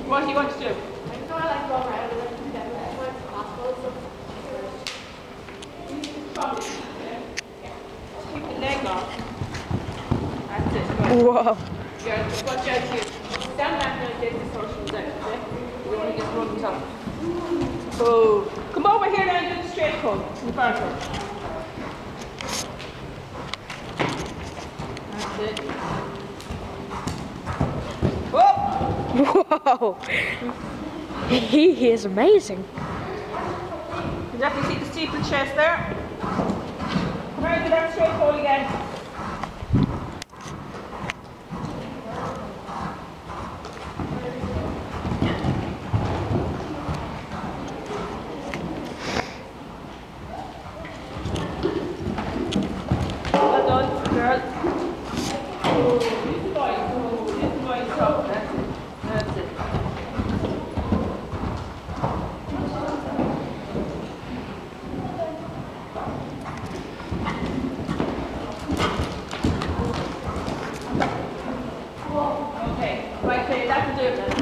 What do you want to do? I just want to like go around and like do that as much as possible. Keep the leg off. That's it. Good. Whoa. Yeah, watch out here. Stand back and get the social down. You don't want to get rubbed up. Oh, come over here now and do the straight pull in the front row. That's it. Whoa. He is amazing. You definitely see the steeple chest there. Come here, do that straight pull again. Well done, girl. Oh, this boy is tough. That's it. That's it. Okay, right, Kayleigh, that'll do it then.